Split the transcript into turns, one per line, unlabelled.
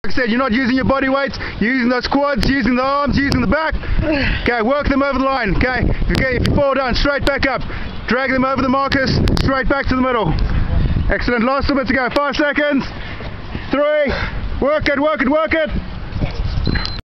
Like I said, you're not using your body weight, you're using those quads, using the arms, using the back. Okay, work them over the line. Okay, if you fall down, straight back up. Drag them over the markers, straight back to the middle. Excellent, last little bit to go, 5 seconds. 3, work it, work it, work it.